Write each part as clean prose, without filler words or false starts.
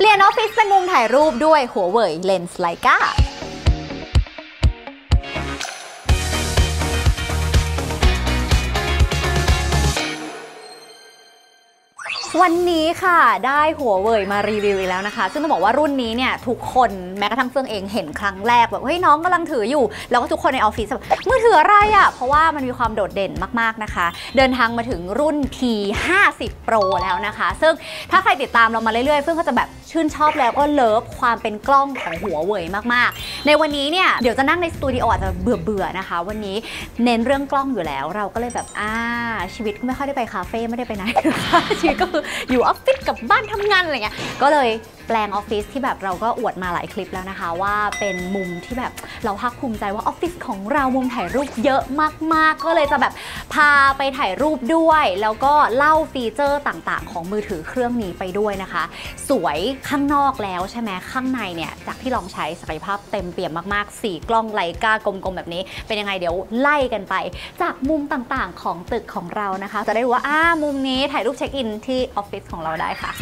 ลี่ยนออฟฟิศเป็นมุมถ่ายรูปด้วยหัวเว่ยเลนส์ไลกาวันนี้ค่ะได้หัวเว่ยมารีวิวอีกแล้วนะคะซึ่งต้องบอกว่ารุ่นนี้เนี่ยทุกคนแม้กระทั่งเฟื่องเองเห็นครั้งแรกแบบเฮ้ยน้องกำลังถืออยู่แล้วก็ทุกคนในออฟฟิศแบบมือถืออะไรอ่ะเพราะว่ามันมีความโดดเด่นมากๆนะคะเดินทางมาถึงรุ่น P50 Pro แล้วนะคะซึ่งถ้าใครติดตามเรามาเรื่อยๆเฟื่องก็จะแบบชื่นชอบแล้วก็เลิฟความเป็นกล้องของหัวเว่ยมากๆในวันนี้เนี่ยเดี๋ยวจะนั่งในสตูดิโออาจจะเบื่อๆนะคะวันนี้เน้นเรื่องกล้องอยู่แล้วเราก็เลยแบบชีวิตไม่ค่อยได้ไปคาเฟ่ไม่ได้ไปไหนนะคะชีวิตก็คืออยู่ออฟฟิศกับบ้านทำงานอะไรเงี้ยก็เลยแปลงออฟฟิศที่แบบเราก็อวดมาหลายคลิปแล้วนะคะว่าเป็นมุมที่แบบเราภาคภูมิใจว่าออฟฟิศของเรามุมถ่ายรูปเยอะมากๆก็เลยจะแบบพาไปถ่ายรูปด้วยแล้วก็เล่าฟีเจอร์ต่างๆของมือถือเครื่องนี้ไปด้วยนะคะสวยข้างนอกแล้วใช่ไหมข้างในเนี่ยจากที่ลองใช้ศักยภาพเต็มเปี่ยมมากๆ4กล้องไลกากลมๆแบบนี้เป็นยังไงเดี๋ยวไล่กันไปจากมุมต่างๆของตึกของเรานะคะจะได้รู้ว่ามุมนี้ถ่ายรูปเช็คอินที่ออฟฟิศของเราได้ค่ะ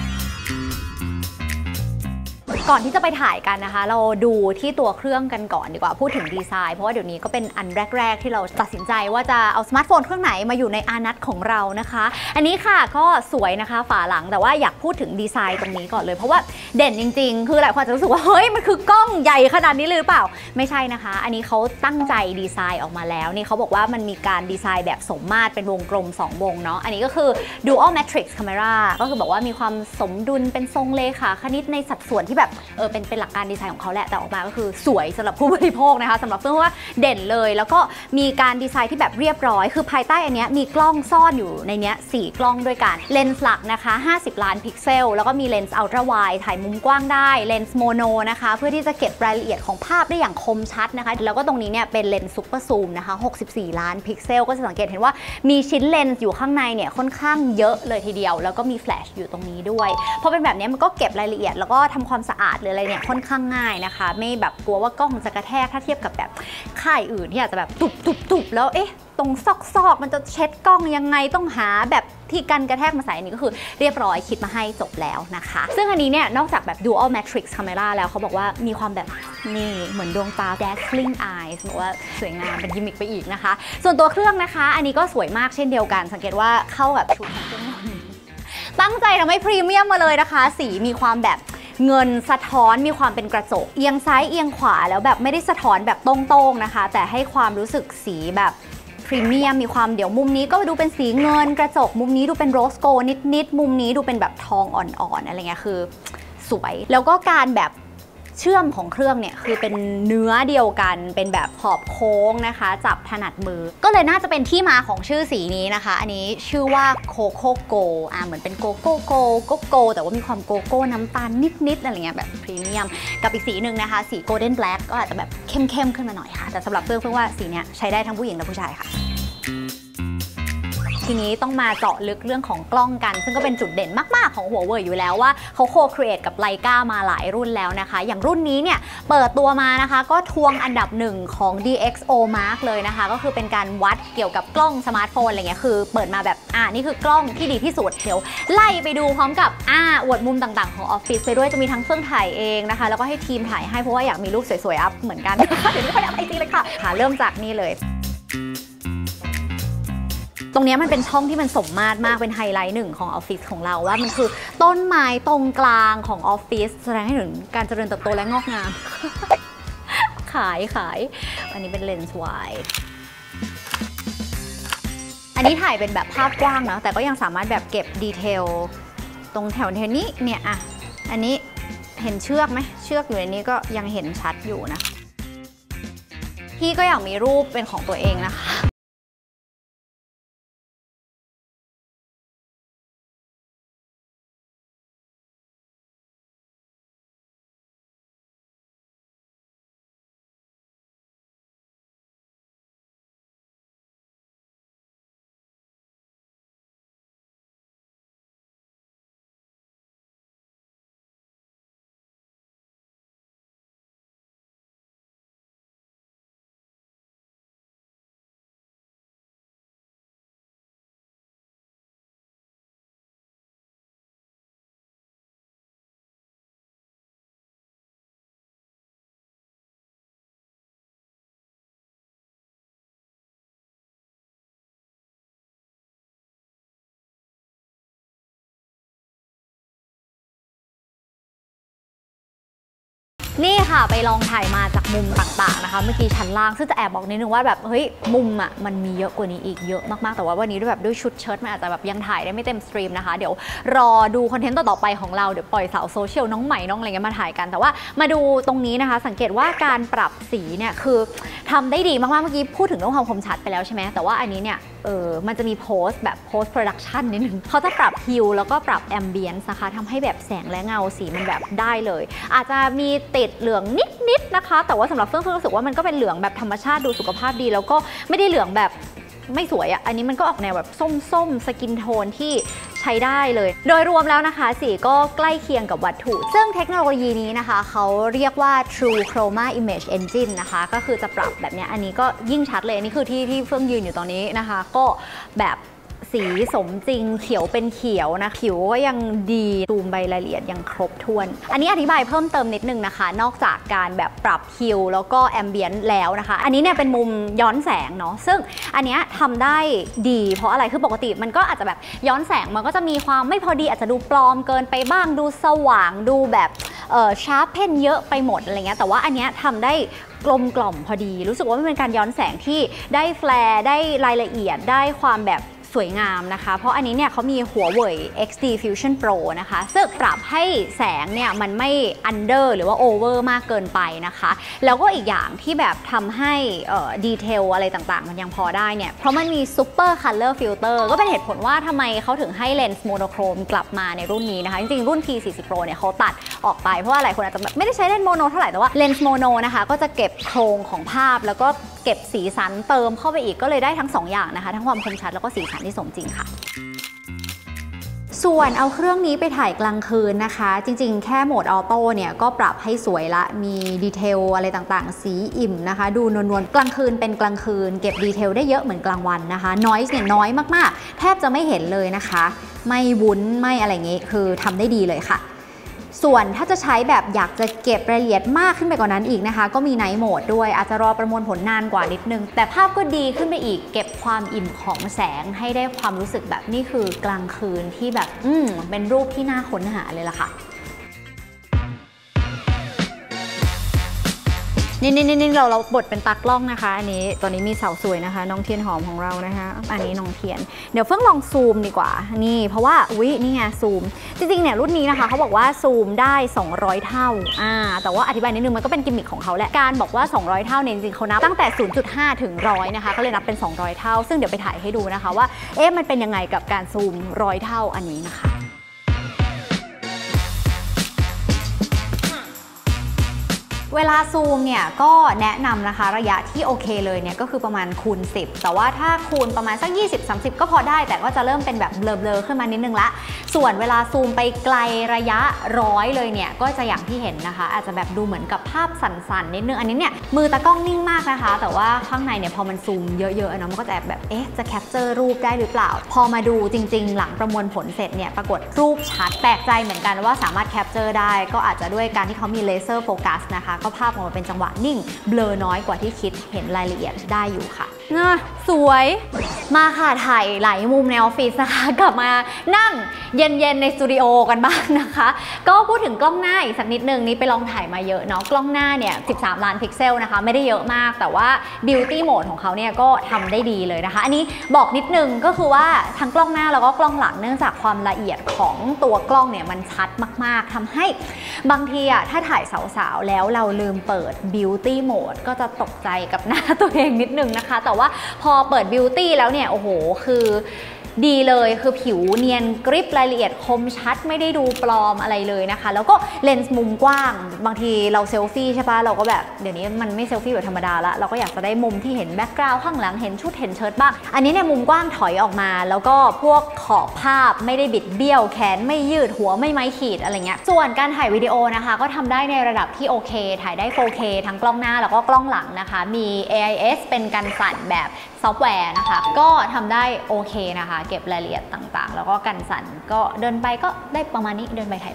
ก่อนที่จะไปถ่ายกันนะคะเราดูที่ตัวเครื่องกันก่อนดีกว่าพูดถึงดีไซน์เพราะว่าเดี๋ยวนี้ก็เป็นอันแรกๆที่เราตัดสินใจว่าจะเอาสมาร์ทโฟนเครื่องไหนมาอยู่ในอานัตของเรานะคะอันนี้ค่ะก็สวยนะคะฝาหลังแต่ว่าอยากพูดถึงดีไซน์ตรงนี้ก่อนเลยเพราะว่าเด่นจริงๆคือหลายคนจะรู้สึกว่าเฮ้ยมันคือกล้องใหญ่ขนาดนี้เลยหรือเปล่าไม่ใช่นะคะอันนี้เขาตั้งใจดีไซน์ออกมาแล้วนี่เขาบอกว่ามันมีการดีไซน์แบบสมมาตรเป็นวงกลม2วงเนาะอันนี้ก็คือ Dual Matrix Camera ก็คือบอกว่ามีความสมดุลเป็นทรงเลขาคณิตในสัดส่วนที่แบบเป็นหลักการดีไซน์ของเขาแหละแต่ออกมาก็คือสวยสำหรับผู้บริโภคนะคะสำหรับเฟื่องว่าเด่นเลยแล้วก็มีการดีไซน์ที่แบบเรียบร้อยคือภายใต้อันนี้มีกล้องซ่อนอยู่ในนี้4กล้องด้วยกันเลนส์หลักนะคะ50ล้านพิกเซลแล้วก็มีเลนส์อัลตร้าไวด์ถ่ายมุมกว้างได้เลนส์โมโนนะคะเพื่อที่จะเก็บรายละเอียดของภาพได้อย่างคมชัดนะคะแล้วก็ตรงนี้เนี่ยเป็นเลนส์ซุปเปอร์ซูมนะคะ64ล้านพิกเซลก็จะสังเกตเห็นว่ามีชิ้นเลนส์อยู่ข้างในเนี่ยค่อนข้างเยอะเลยทีเดียวแล้วก็มีแฟลชอยู่ตรงนี้ด้วยพอเป็นแบบนี้มันก็เก็บรายละเอียดแล้วก็ทำความสะอาดหรืออะไรเนี่ยค่อนข้างง่ายนะคะไม่แบบกลัวว่ากล้องจะกระแทกถ้าเทียบกับแบบค่ายอื่นที่อาจจะแบบตุบแล้วตรงซอกมันจะเช็ดกล้องยังไงต้องหาแบบที่กันกระแทกมาใส่อันนี้ก็คือเรียบร้อยคิดมาให้จบแล้วนะคะซึ่งอันนี้เนี่ยนอกจากแบบ Dual Matrix Camera แล้วเขาบอกว่ามีความแบบนี่เหมือนดวงตา dazzling eyes บอกว่าสวยงามเป็นกิมมิคไปอีกนะคะส่วนตัวเครื่องนะคะอันนี้ก็สวยมากเช่นเดียวกันสังเกตว่าเข้ากับชุดของเครื่องตั้งใจทำให้พรีเมียมมาเลยนะคะสีมีความแบบเงินสะท้อนมีความเป็นกระจกเอียงซ้ายเอียงขวาแล้วแบบไม่ได้สะท้อนแบบตรงๆนะคะแต่ให้ความรู้สึกสีแบบพรีเมียมมีความเดี๋ยวมุมนี้ก็ดูเป็นสีเงินกระจกมุมนี้ดูเป็นโรสโกนิดมุมนี้ดูเป็นแบบทองอ่อนๆอะไรเงี้ยคือสวยแล้วก็การแบบเชื่อมของเครื่องเนี่ยคือเป็นเนื้อเดียวกันเป็นแบบขอบโค้งนะคะจับถนัดมือก็เลยน่าจะเป็นที่มาของชื่อสีนี้นะคะอันนี้ชื่อว่าโคโค่โกเหมือนเป็นโกโก้โกแต่ว่ามีความโกโก้น้ำตาลนิดอะไรเงี้ยแบบพรีเมียมกับอีกสีหนึ่งนะคะสีโกลเด้นแบล็กก็อาจจะแบบเข้มขึ้นมาหน่อยค่ะแต่สำหรับเพื่อนว่าสีเนี้ยใช้ได้ทั้งผู้หญิงและผู้ชายค่ะทีนี้ต้องมาเจาะลึกเรื่องของกล้องกันซึ่งก็เป็นจุดเด่นมากๆของหัวเว่ยอยู่แล้วว่าเขาโคครีเอทกับไลกามาหลายรุ่นแล้วนะคะอย่างรุ่นนี้เนี่ยเปิดตัวมานะคะก็ทวงอันดับ1ของ DxO Mark เลยนะคะก็คือเป็นการวัดเกี่ยวกับกล้องสมาร์ทโฟนอะไรเงี้ยคือเปิดมาแบบนี่คือกล้องที่ดีที่สุดเดี๋ยวไล่ไปดูพร้อมกับอวดมุมต่างๆของออฟฟิศไปด้วยจะมีทั้งเครื่องถ่ายเองนะคะแล้วก็ให้ทีมถ่ายให้เพราะว่าอยากมีรูปสวยๆอัพเหมือนกันนะคะเดี๋ยวนี้เขาอยากไอจีเลยค่ะเริ่มจากนี่เลยตรงนี้มันเป็นช่องที่มันสมมาตรมากเป็นไฮไลท์หนึ่งของออฟฟิศของเราว่ามันคือต้นไม้ตรงกลางของออฟฟิศแสดงให้ถึงการเจริญเติบโตและงอกงาม ขายอันนี้เป็นเลนส์ไวด์อันนี้ถ่ายเป็นแบบภาพกว้างนะแต่ก็ยังสามารถแบบเก็บดีเทลตรงแถวนี้เนี่ยอันนี้เห็นเชือกไหมเชือกอยู่ในนี้ก็ยังเห็นชัดอยู่นะพี่ก็อยากมีรูปเป็นของตัวเองนะคะนี่ค่ะไปลองถ่ายมาจากมุมต่างๆนะคะเมื่อกี้ชั้นล่างซึ่งจะแอบบอกนิดนึงว่าแบบเฮ้ยมุมอ่ะมันมีเยอะกว่านี้อีกเยอะมากๆแต่ว่าวันนี้ด้วยชุดเชิ้ตมันอาจจะแบบยังถ่ายได้ไม่เต็มสตรีมนะคะเดี๋ยวรอดูคอนเทนต์ต่อๆไปของเราเดี๋ยวปล่อยสาวโซเชียลน้องใหม่น้องอะไรเงี้ยมาถ่ายกันแต่ว่ามาดูตรงนี้นะคะสังเกตว่าการปรับสีเนี่ยคือทำได้ดีมากๆเมื่อกี้พูดถึงเรื่องความคมชัดไปแล้วใช่ไหมแต่ว่าอันนี้เนี่ยมันจะมีโพสแบบโพสโปรดักชันนิดนึงเขาจะปรับฮิวแล้วก็ปรับแอมเบียนซ์นะคะทำให้แบบแสงและเงาสีมันแบบได้เลยอาจจะมีติดเหลืองนิดนะคะแต่ว่าสำหรับเฟื่องรู้สึกว่ามันก็เป็นเหลืองแบบธรรมชาติดูสุขภาพดีแล้วก็ไม่ได้เหลืองแบบไม่สวยอ่ะอันนี้มันก็ออกแนวแบบส้มสกินโทนที่ใช้ได้เลยโดยรวมแล้วนะคะสีก็ใกล้เคียงกับวัตถุซึ่งเทคโนโลยีนี้นะคะเขาเรียกว่า True Chroma Image Engine นะคะก็คือจะปรับแบบนี้อันนี้ก็ยิ่งชัดเลยนี่คือที่เฟื่องยืนอยู่ตอนนี้นะคะก็แบบสีสมจริงเขียวเป็นเขียวนะผิวก็ยังดีซูมใบรายละเอียดยังครบถ้วนอันนี้อธิบายเพิ่มเติมนิดนึงนะคะนอกจากการแบบปรับฮิวแล้วก็แอมเบียนต์แล้วนะคะอันนี้เนี่ยเป็นมุมย้อนแสงเนาะซึ่งอันนี้ทำได้ดีเพราะอะไรคือปกติมันก็อาจจะแบบย้อนแสงมันก็จะมีความไม่พอดีอาจจะดูปลอมเกินไปบ้างดูสว่างดูแบบชาร์ปเพนเยอะไปหมดอะไรเงี้ยแต่ว่าอันนี้ทำได้กลมกล่อมพอดีรู้สึกว่ามันเป็นการย้อนแสงที่ได้แฟลร์ได้รายละเอียดได้ความแบบสวยงามนะคะเพราะอันนี้เนี่ยเขามีหัวเว่ย XD Fusion Pro นะคะซึ่งปรับให้แสงเนี่ยมันไม่ under หรือว่า over มากเกินไปนะคะแล้วก็อีกอย่างที่แบบทำให้ดีเทลอะไรต่างๆมันยังพอได้เนี่ยเพราะมันมี Super Color Filter ก็เป็นเหตุผลว่าทำไมเขาถึงให้เลนส์โมโนโครมกลับมาในรุ่นนี้นะคะจริงๆรุ่น P40 Pro เนี่ยเขาตัดออกไปเพราะว่าหลายคนอาจจะไม่ได้ใช้เลนส์โมโนเท่าไหร่แต่ว่าเลนส์โมโนนะคะก็จะเก็บโครงของภาพแล้วก็เก็บสีสันเติมเข้าไปอีกก็เลยได้ทั้ง2 อย่างนะคะทั้งความคมชัดแล้วก็สีสันที่สมจริงค่ะส่วนเอาเครื่องนี้ไปถ่ายกลางคืนนะคะจริงๆแค่โหมดออโต้เนี่ยก็ปรับให้สวยละมีดีเทลอะไรต่างๆสีอิ่มนะคะดูนวลๆกลางคืนเป็นกลางคืนเก็บดีเทลได้เยอะเหมือนกลางวันนะคะนอยส์เนี่ยน้อยมากๆแทบจะไม่เห็นเลยนะคะไม่วุ้นไม่อะไรเงี้ยคือทำได้ดีเลยค่ะส่วนถ้าจะใช้แบบอยากจะเก็บรายละเอียดมากขึ้นไปกว่านั้นอีกนะคะก็มีไนท์โหมดด้วยอาจจะรอประมวลผลนานกว่านิดนึงแต่ภาพก็ดีขึ้นไปอีกเก็บความอิ่มของแสงให้ได้ความรู้สึกแบบนี่คือกลางคืนที่แบบเป็นรูปที่น่าค้นหาเลยล่ะค่ะนี่เราบทเป็นตากล้องนะคะอันนี้ตอนนี้มีสาวสวยนะคะน้องเทียนหอมของเรานะคะอันนี้น้องเทียนเดี๋ยวเฟื่องลองซูมดีกว่านี่เพราะว่านี่ไงซูมจริงๆเนี่ยรุ่นนี้นะคะเขาบอกว่าซูมได้200เท่าแต่ว่าอธิบายนิดนึงมันก็เป็นกิมมิคของเขาแหละการบอกว่า200เท่าเนี่ยจริงๆเขานับตั้งแต่ 0.5 ถึง 100นะคะก็เลยนับเป็น200เท่าซึ่งเดี๋ยวไปถ่ายให้ดูนะคะว่ามันเป็นยังไงกับการซูม100เท่าอันนี้นะคะเวลาซูมเนี่ยก็แนะนำนะคะระยะที่โอเคเลยเนี่ยก็คือประมาณคูณ10แต่ว่าถ้าคูณประมาณสัก20-30ก็พอได้แต่ก็จะเริ่มเป็นแบบเบลอๆขึ้นมานิดนึงละส่วนเวลาซูมไปไกลระยะ100เลยเนี่ยก็จะอย่างที่เห็นนะคะอาจจะแบบดูเหมือนกับภาพสั่นๆนิดนึงอันนี้เนี่ยมือตากล้องนิ่งมากนะคะแต่ว่าข้างในเนี่ยพอมันซูมเยอะๆเนาะมันก็จะแบบจะแคปเจอร์รูปได้หรือเปล่าพอมาดูจริงๆหลังประมวลผลเสร็จเนี่ยปรากฏรูปชัดแปลกใจเหมือนกันว่าสามารถแคปเจอร์ได้ก็อาจจะด้วยการที่เขามีเลเซอร์โฟกัสนะคะก็ภาพออกมาเป็นจังหวะนิ่งเบลอน้อยกว่าที่คิดเห็นรายละเอียดได้อยู่ค่ะสวยมาค่ะถ่ายหลายมุมในออฟฟิศนะคะกลับมานั่งเย็นๆในสตูดิโอกันบ้างนะคะก็พูดถึงกล้องหน้าอีกสักนิดนึงนี่ไปลองถ่ายมาเยอะเนาะกล้องหน้าเนี่ย13 ล้านพิกเซลนะคะไม่ได้เยอะมากแต่ว่า Beauty Mode ของเขาเนี่ยก็ทำได้ดีเลยนะคะอันนี้บอกนิดนึงก็คือว่าทั้งกล้องหน้าแล้วก็กล้องหลังเนื่องจากความละเอียดของตัวกล้องเนี่ยมันชัดมากๆทำให้บางทีถ้าถ่ายสาวๆแล้วเราลืมเปิด Beauty Mode ก็จะตกใจกับหน้าตัวเองนิดนึงนะคะแต่ว่าพอเปิด Beauty แล้วเนี่ยโอ้โหคือดีเลยคือผิวเนียนกริบรายละเอียดคมชัดไม่ได้ดูปลอมอะไรเลยนะคะแล้วก็เลนส์มุมกว้างบางทีเราเซลฟี่ใช่ปะเราก็แบบเดี๋ยวนี้มันไม่เซลฟี่แบบธรรมดาละเราก็อยากจะได้มุมที่เห็นแบ็คกราวด์ข้างหลังเห็นชุดเห็นเชิ้ตบ้างอันนี้เนี่ยมุมกว้างถอยออกมาแล้วก็พวกขอบภาพไม่ได้บิดเบี้ยวแขนไม่ยืดหัวไม่ไม้ขีดอะไรเงี้ยส่วนการถ่ายวิดีโอนะคะก็ทำได้ในระดับที่โอเคถ่ายได้ 4K ทั้งกล้องหน้าแล้วก็กล้องหลังนะคะมี AIS เป็นกันสั่นแบบซอฟต์แวร์นะคะก็ทำได้โอเคนะคะเก็บรายละเอียดต่างๆแล้วก็กันสั่นก็เดินไปก็ได้ประมาณนี้เดินไปถ่ายไป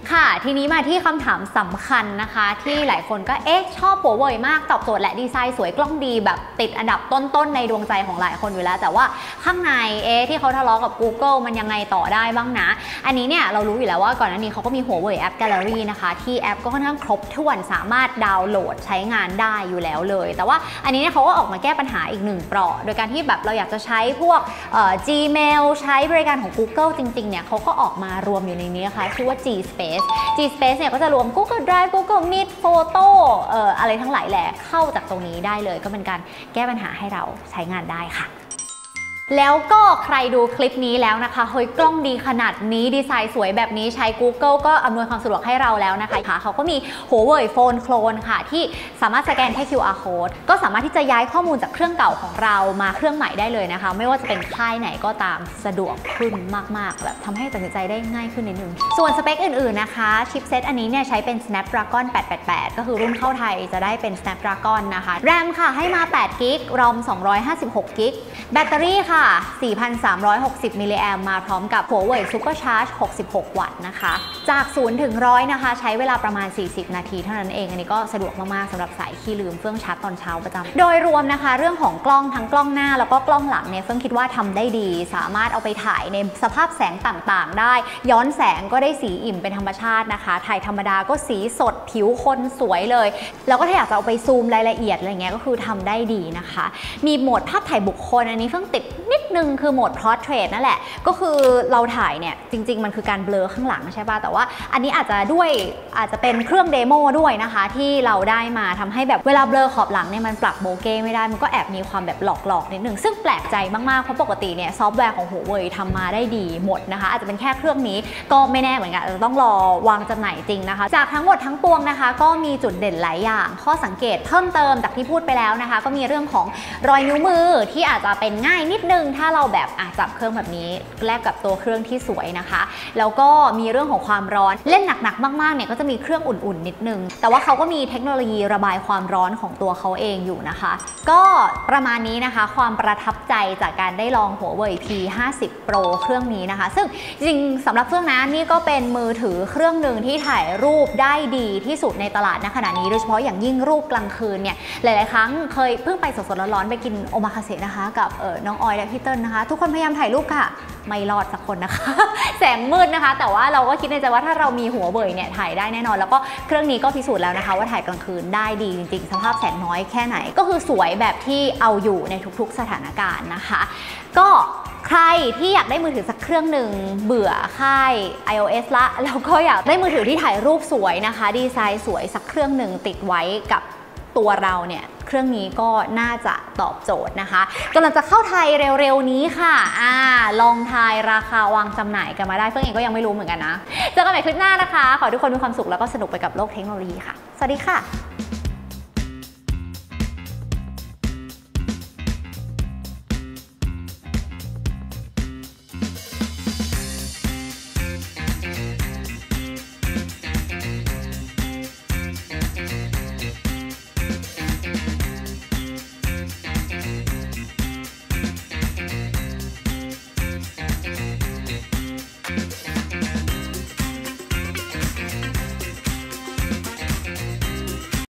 ค่ะทีนี้มาที่คำถามสำคัญนะคะที่หลายคนก็ชอบหัวเว่ยมากตอบโจทย์และดีไซน์สวยกล้องดีแบบติดอันดับต้นๆในดวงใจของหลายคนอยู่แล้วแต่ว่าข้างในที่เขาทะเลาะกับ Google มันยังไงต่อได้บ้างนะอันนี้เนี่ยเรารู้อยู่แล้วว่าก่อนหน้านี้เขาก็มีหัวเว่ยแอป Gallery นะคะที่แอปก็ค่อนข้างครบถ้วนสามารถดาวน์โหลดใช้งานได้อยู่แล้วเลยแต่ว่าอันนี้เนี่ยเขาก็ออกมาแก้ปัญหาอีก1 เปราะโดยการที่แบบเราอยากจะใช้พวกGmail ใช้บริการของ Google จริงๆเนี่ยเขาก็ออกมารวมอยู่ในนี้นะคะชื่อว่า G Space เนี่ยก็จะรวม Google Drive Google Meet Photo อะไรทั้งหลายแหละเข้าจากตรงนี้ได้เลยก็เป็นการแก้ปัญหาให้เราใช้งานได้ค่ะแล้วก็ใครดูคลิปนี้แล้วนะคะเฮ้ยกล้องดีขนาดนี้ดีไซน์สวยแบบนี้ใช้ Google ก็อำนวยความสะดวกให้เราแล้วนะคะเขาก็มีหัวเว่ยโฟนโคลนค่ะที่สามารถสแกนแค่ QR code ก็สามารถที่จะย้ายข้อมูลจากเครื่องเก่าของเรามาเครื่องใหม่ได้เลยนะคะไม่ว่าจะเป็นค่ายไหนก็ตามสะดวกขึ้นมากๆแบบทำให้ตัดสินใจได้ง่ายขึ้นนิดนึงส่วนสเปคอื่นๆนะคะชิปเซตอันนี้เนี่ยใช้เป็น Snapdragon 888 ก็คือรุ่นเข้าไทยจะได้เป็น Snapdragon นะคะ RAM ค่ะให้มา8 GB ROM 256 GB แบตเตอรี่ค่ะ4,360 มิลลิแอมมาพร้อมกับหัวเว่ยซูเปอร์ชาร์จ66 วัตต์นะคะจาก0 ถึง 100นะคะใช้เวลาประมาณ40 นาทีเท่านั้นเองอันนี้ก็สะดวกมากๆสำหรับสายขี้ลืมเฟื่องชาร์จตอนเช้าประจำโดยรวมนะคะเรื่องของกล้องทั้งกล้องหน้าแล้วก็กล้องหลังเนี่ยเฟื่องคิดว่าทำได้ดีสามารถเอาไปถ่ายในสภาพแสงต่างๆได้ย้อนแสงก็ได้สีอิ่มเป็นธรรมชาตินะคะถ่ายธรรมดาก็สีสดผิวคนสวยเลยแล้วก็ถ้าอยากจะเอาไปซูมรายละเอียดอะไรเงี้ยก็คือทำได้ดีนะคะมีโหมดภาพถ่ายบุคคลอันนี้เฟื่องติดนิดนึงคือโหมด Portrait นั่นแหละก็คือเราถ่ายเนี่ยจริงๆมันคือการเบลอข้างหลังใช่ป่ะแต่ว่าอันนี้อาจจะเป็นเครื่องเดโมด้วยนะคะที่เราได้มาทำให้แบบเวลาเบลอขอบหลังเนี่ยมันปรับโบเก้ไม่ได้มันก็แอบมีความแบบหลอกๆนิดนึงซึ่งแปลกใจมากๆเพราะปกติเนี่ยซอฟต์แวร์ของหัวเว่ยทำมาได้ดีหมดนะคะอาจจะเป็นแค่เครื่องนี้ก็ไม่แน่เหมือนกันจะต้องรอวางจำหน่ายจริงนะคะจากทั้งหมดทั้งปวงนะคะก็มีจุดเด่นหลายอย่างข้อสังเกตเพิ่มเติมจากที่พูดไปแล้วนะคะก็มีเรื่องของรอยนิ้วมือที่อาจจะเป็นง่ายนิดนึงถ้าเราแบบจับเครื่องแบบนี้แลกกับตัวเครื่องที่สวยนะคะแล้วก็มีเรื่องของความร้อนเล่นหนักๆมากๆเนี่ยก็จะมีเครื่องอุ่นๆนิดนึงแต่ว่าเขาก็มีเทคโนโลยีระบายความร้อนของตัวเขาเองอยู่นะคะก็ประมาณนี้นะคะความประทับใจจากการได้ลองหัวเว่ย P50 Pro เครื่องนี้นะคะซึ่งจริงสำหรับเครื่องนั้นนี่ก็เป็นมือถือเครื่องหนึ่งที่ถ่ายรูปได้ดีที่สุดในตลาดณขณะนี้โดยเฉพาะอย่างยิ่งรูปกลางคืนเนี่ยหลายๆครั้งเคยเพิ่งไปสดๆร้อนๆไปกินโอมาคาเสะนะคะกับน้องออยและพี่เติ้ลนะคะทุกคนพยายามถ่ายรูปค่ะไม่รอดสักคนนะคะแสงมืดนะคะแต่ว่าเราก็คิดในใจว่าถ้าเรามีหัวเว่ยเนี่ยถ่ายได้แน่นอนแล้วก็เครื่องนี้ก็พิสูจน์แล้วนะคะว่าถ่ายกลางคืนได้ดีจริงๆสภาพแสงน้อยแค่ไหนก็คือสวยแบบที่เอาอยู่ในทุกๆสถานการณ์นะคะก็ใครที่อยากได้มือถือสักเครื่องหนึ่งเบื่อค่าย iOS ละแล้วก็อยากได้มือถือที่ถ่ายรูปสวยนะคะดีไซน์สวยสักเครื่องหนึ่งติดไว้กับตัวเราเนี่ยเครื่องนี้ก็น่าจะตอบโจทย์นะคะกำลังจะเข้าไทยเร็วๆนี้ค่ะลองทายราคาวางจำหน่ายกันมาได้เฟื่องเองก็ยังไม่รู้เหมือนกันนะเจอกันใหม่คลิปหน้านะคะขอให้ทุกคนมีความสุขแล้วก็สนุกไปกับโลกเทคโนโลยีค่ะสวัสดีค่ะ